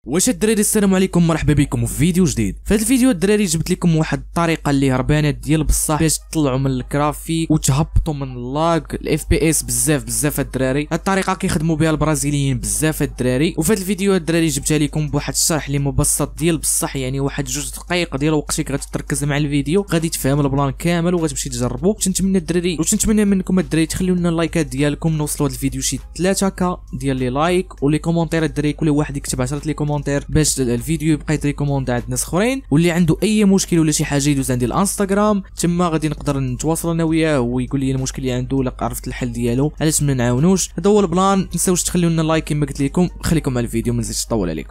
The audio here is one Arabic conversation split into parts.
واش الدراري السلام عليكم، مرحبا بكم في فيديو جديد. في هذا الفيديو الدراري جبت لكم واحد الطريقه اللي هربانه ديال بصح باش تطلعوا من الكرافيك وتهبطوا من اللاغ الاف بي اس بزاف الدراري. هاد الطريقه كيخدموا بها البرازيليين بزاف الدراري. وفي هذا الفيديو الدراري جبتها لكم بواحد الشرح اللي مبسط ديال بصح، يعني واحد 2 دقائق ديال وقتك غتركز مع الفيديو غادي تفهم البلان كامل وغتمشي تجربوا. تنتمنى الدراري وتنتمنى منكم الدراري تخليو لنا اللايكات ديالكم، نوصلوا هذا الفيديو شي 3K ديال لي لايك ولي كومونتير. الدراري كل واحد يكتب 10 لي كومونتير باش الفيديو يبقى يتريكوموند عند ناس اخرين. واللي عنده اي مشكل ولا شي حاجه يدوز عندي الانستغرام، تما غادي نقدر نتواصل انا وياه ويقول لي المشكل اللي عنده ولا عرفت الحل ديالو، علاش ما نعاونوش. هذا هو البلان. ما تنساوش تخليو لنا لايك كما قلت لكم. خليكم مع الفيديو ما نزيدش نطول عليكم.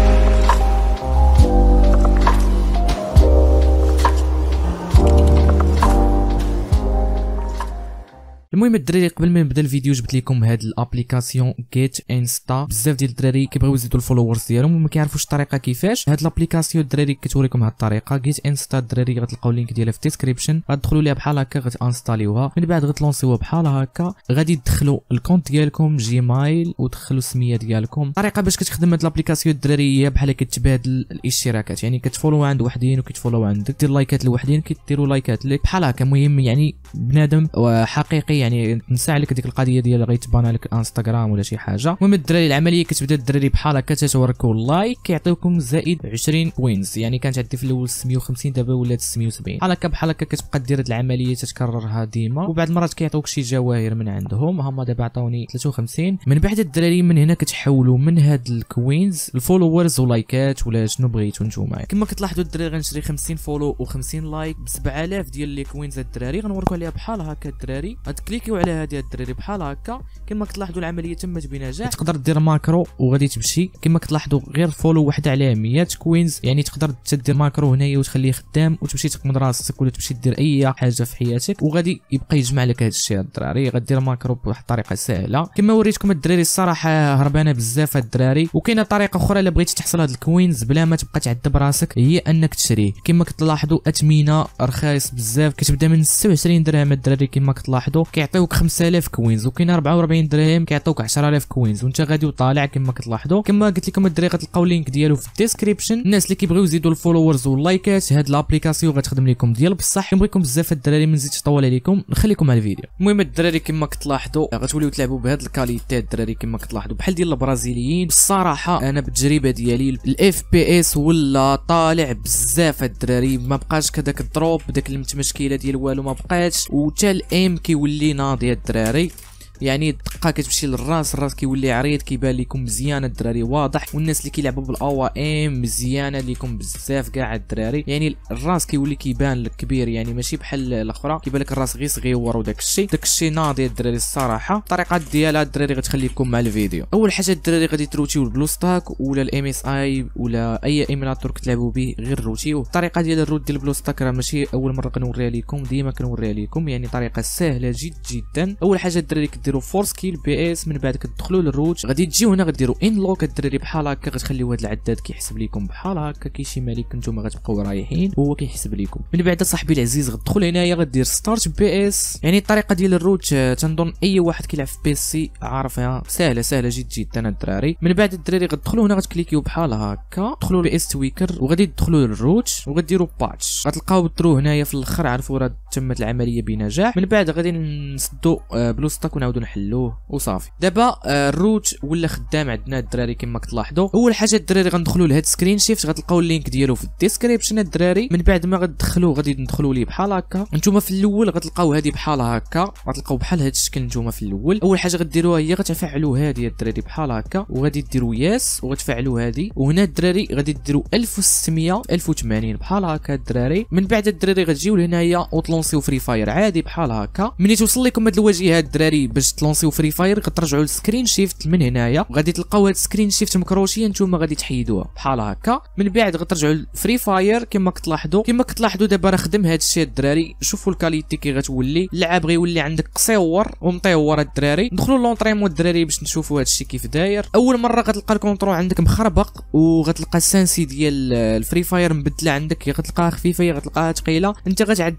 المهم الدراري قبل ما نبدا الفيديو جبت لكم هاد الابليكاسيون جيت انستا. بزاف ديال الدراري كيبغيو يزيدوا الفولورز ديالهم وما كيعرفوش الطريقه كيفاش. هاد الابليكاسيون الدراري كتوريكم هاد الطريقه جيت انستا. الدراري غتلقاو اللينك ديالها في الديسكريبشن، غتدخلوا ليها بحال هكا غتانستاليوها، من بعد غتلونسيوها بحال هكا. غادي تدخلوا الكونت ديالكم جيميل ودخلوا السميه ديالكم. الطريقه باش كتخدم هاد الابليكاسيون الدراري هي بحال كتبادل الاشتراكات، يعني كتفولو عند وحدين وكيتفولو عندك، دير لايكات لوحدين كيديروا لايكات لك بحال هكا. المهم يعني بنادم حقيقي، يعني نسى عليك ديك القضيه ديال غيتبان لك انستغرام ولا شي حاجه. المهم الدراري العمليه كتبدا الدراري بحال هكا، تتوركوا اللايك كيعطيوكم زائد 20 كوينز، يعني كانت عندي في الاول 650 دابا ولات 670 بحال هكا كتبقى دير هاد العمليه تتكررها ديما. وبعد المرات كيعطيوك شي جواهر من عندهم، هما دابا عطاوني 53. من بعد الدراري من هنا كتحولوا من هاد الكوينز الفولورز ولايكات ولا شنو بغيتو نتوما. كما كتلاحظوا الدراري غنشري 50 فولو و50 لايك ب 7000 ديال لي كوينز. الدراري غنوريكم عليها بحال هكا. الدراري غتكليكيو على هذه الدراري بحال هكا. كما كتلاحظوا العمليه تمت بنجاح. تقدر دير ماكرو وغادي تمشي. كما كتلاحظوا غير فولو وحده عليها 100 كوينز، يعني تقدر تدير ماكرو هنايا وتخليه خدام وتمشي تقمد راسك ولا تمشي دير اي حاجه في حياتك وغادي يبقى يجمع لك هذا الشيء. الدراري غدير ماكرو بواحد الطريقه سهله كما وريتكم الدراري. الصراحه هربانه بزاف الدراري. وكاينه طريقه اخرى الا بغيتي تحصل هاد الكوينز بلا ما تبقى تعذب راسك، هي انك تشريه. كما كتلاحظوا اثمنه رخيص بزاف، كتبدا من 26 درهم الدراري. كما كتلاحظوا كيعطيوك 5000 كوينز، وكاين 44 درهم كيعطيوك 10000 كوينز وانت غادي وطالع. كما كتلاحظوا كما قلت لكم الدراري غتلقاو اللينك ديالو في الديسكريبشن. الناس اللي كيبغيو يزيدوا الفولورز واللايكات هاد الابليكاسيون غتخدم لكم ديال بصح. كنبغيكم بزاف الدراري ما نزيدش نطول عليكم، نخليكم مع الفيديو. المهم الدراري كما كتلاحظوا غتوليو تلعبوا بهاد الكاليتي الدراري كما كتلاحظوا بحال ديال البرازيليين. الصراحه انا بالتجربه ديالي الاف بي اس ولا طالع بزاف الدراري، ما بقاش كداك الدروب داك المتمشكيله ديال والو ما بقاتش، وتا الام كيولي ناضي الدراري، يعني الدقه كتمشي للراس، الراس كيولي عريض كيبان لكم مزيان الدراري واضح. والناس اللي كيلعبوا بالاوا ام مزيانه لكم بزاف كاع الدراري، يعني الراس كيولي كيبان لك كبير، يعني ماشي بحال الاخرى كيبان لك الراس غير صغيور. وداك الشيء ناضي الدراري الصراحه. الطريقه ديالها الدراري غتخليكم مع الفيديو. اول حاجه الدراري غادي تروتيو البلوستاك ولا الام اس اي ولا اي ايميلاتور كتلعبوا به، غير روتيو. الطريقه ديال الروت ديال البلوستاك راه ماشي اول مره كنوريها لكم، ديما كنوريها لكم، يعني طريقه سهله جدا. اول حاجه الدراري ديروا فورس كيل بي اس، من بعد كتدخلوا للروت غادي تجيو هنا غديروا ان لوك الدراري بحال هكا. غتخليو هذا العداد كيحسب لكم بحال هكا كيشي مالك، نتوما غتبقاو رايحين وهو كيحسب لكم. من بعد صاحبي العزيز غتدخل هنايا غدير ستارت بي اس. يعني الطريقه ديال الروت تنظن اي واحد كيلعب في بي سي عارفها، سهله جدا الدراري. من بعد الدراري غتدخلوا هنا غتكليكيو بحال هكا، تدخلوا بي اس تويكر وغادي تدخلوا للروت وغديروا باتش. غتلقاو دروه هنايا في الاخر، عرفوا راه تمت العمليه بنجاح. من بعد غادي نسدوا بلوستاك ونعاودوا نحلوه وصافي. دابا الروت ولا خدام عندنا الدراري كما كتلاحظوا. اول حاجه الدراري غندخلوا لهاد سكرين شيفت، غتلقاو اللينك ديالو في الديسكريبشن الدراري. من بعد ما غتدخلوا غادي ندخلوا ليه بحال هكا. نتوما في الاول غتلقاو هذه بحال هكا، غتلقاو بحال هاد الشكل نتوما في الاول. اول حاجه غديروها هي غتفعلوا هذه الدراري بحال هكا وغادي ديروا ياس وغتفعلوا هذه. وهنا الدراري غادي ديروا 1600 1080 بحال هكا الدراري. من بعد الدراري غتجيو لهنايا وتلونسيو فري فاير عادي بحال هكا. ملي توصل لكم هاد الواجهه الدراري باش تلونسيو فري فاير غترجعوا للسكرين شيفت من هنايا، وغادي تلقاو هاد السكرين شيفت مكروشيه نتوما غادي تحيدوها بحال هكا. من بعد غترجعوا للفري فاير كما كتلاحظوا دابا راه خدم هاد الشيء الدراري. شوفوا الكاليتي كي غتولي، اللعاب غيولي عندك قصيور ومطيور الدراري. ندخلوا لونطريمون الدراري باش نشوفوا هاد الشيء كيف داير. اول مره غتلقى الكونترول عندك مخربق، وغتلقى السانسي ديال الفري فاير مبدله عندك، يا غتلقاها خفيفه يا غتلقاها ثقيله. انت غتعدل على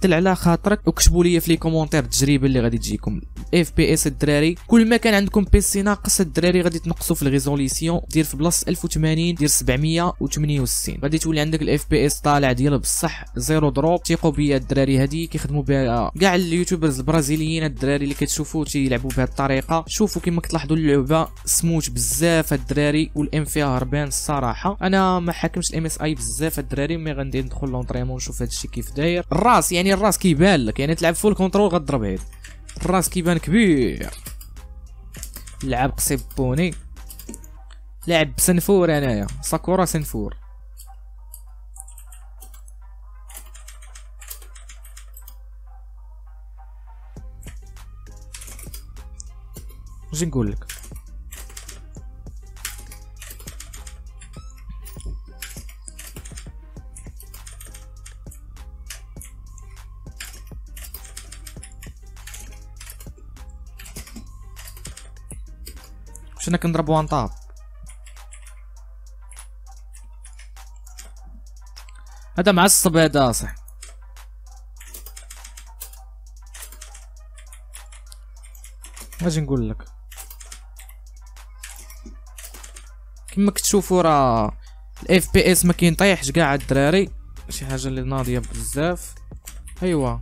خاطرك وكتبوا لي في لي كومونتير التجربه اللي غادي تجيكم. اف بي اس الدراري كل ما كان عندكم بيسي ناقص الدراري غادي تنقصوا في الريزوليسيون، دير في بلاصه 1080 دير 768 غادي تولي عندك الاف بي اس طالع ديال بصح زيرو دروب. ثيقوا بيا الدراري هادي كيخدموا بها كاع اليوتيوبرز البرازيليين، الدراري اللي كتشوفوا تيلعبوا بهذه الطريقه. شوفوا كما كتلاحظوا اللعبه سموت بزاف الدراري والام فيها هربان الصراحه. انا ما حاكمش الام اس اي بزاف الدراري، مي غندير ندخل لونطريمون ونشوف هادشي كيف داير. الراس يعني الراس كيبان لك، يعني تلعب فول كونترول غضرب هيد الراس كيبان كبير. لعب قصيب بوني لعب بسنفور، انايا ساكورا سنفور. واش نقول لك؟ واش انا كنضرب وان طاب؟ هذا معصب هذا صح. واش نقول لك؟ كما كتشوفوا راه الاف بي اس ما كينطيحش كاع الدراري، شي حاجه اللي ناضيه بزاف. ايوا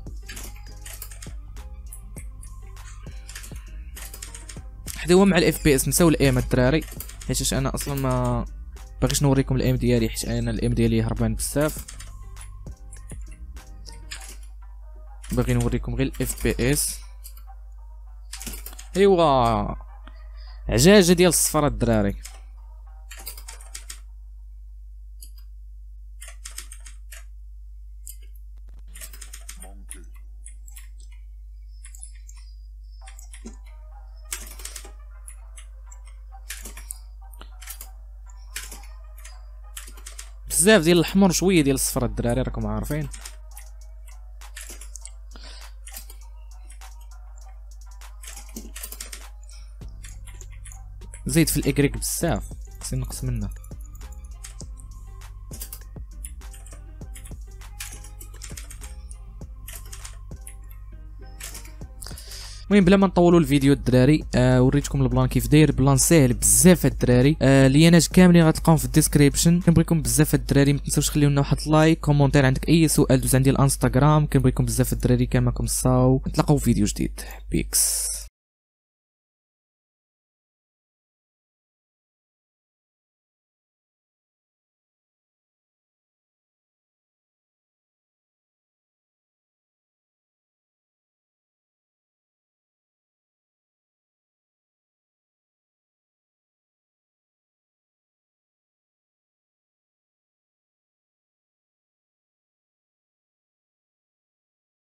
حداو مع الاف بي اس نساو الايم الدراري، حيت انا اصلا ما باغيش نوريكم الايم ديالي حيت انا الايم ديالي هربان بزاف. باغي نوريكم غير الاف بي اس. ايوا عجاجه ديال الصفر الدراري. بزاف ديال الاحمر شويه ديال الصفر الدراري راكم عارفين. زيد في الاكريك بزاف خصني نقص منه. المهم بلا ما نطولوا الفيديو الدراري، وريتكم البلان كيف داير. بلان ساهل بزاف الدراري، لينات كاملين غتلقاوهم في الديسكريبشن. كنبغيكم بزاف الدراري، ما تنساوش تخليو لنا واحد لايك كومونتير، عندك اي سؤال دوز عندي الانستغرام. كنبغيكم بزاف الدراري، كان معكم الصاو، نتلاقاو في فيديو جديد. بيكس.